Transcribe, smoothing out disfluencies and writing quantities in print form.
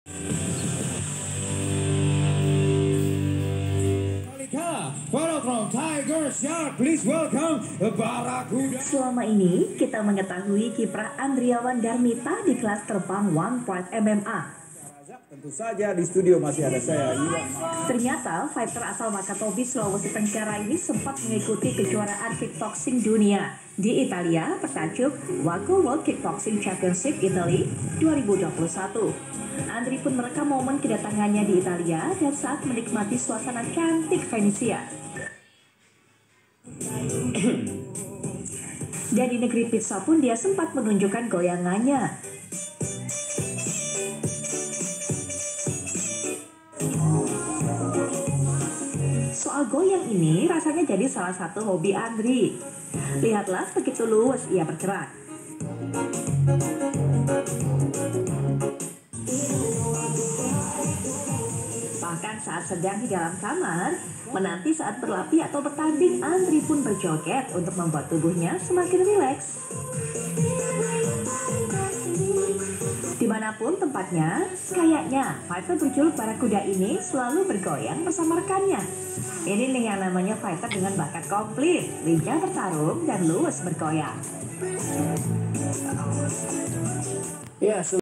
From Tiger Shark, please welcome Barakuda. Selama ini kita mengetahui kiprah Andriawan Darmita di kelas terbang One Point MMA. Tentu saja di studio masih ada saya, Iwan. Ternyata fighter asal Wakatobi, Sulawesi Tenggara ini sempat mengikuti kejuaraan kickboxing dunia di Italia bertajuk Waco World Kickboxing Championship Italy 2021. Andri pun merekam momen kedatangannya di Italia dan saat menikmati suasana cantik Venesia. Dan di negeri pizza pun dia sempat menunjukkan goyangannya. Soal goyang ini rasanya jadi salah satu hobi Andri. Lihatlah begitu luwes ia bergerak. Bahkan saat sedang di dalam kamar, menanti saat berlatih atau bertanding, Andri pun berjoget untuk membuat tubuhnya semakin rileks. Dimanapun tempatnya, kayaknya fighter berjuluk Barakuda ini selalu bergoyang bersama rekannya. Ini nih yang namanya fighter dengan bakat komplit, lincah bertarung dan luwes bergoyang. Ya,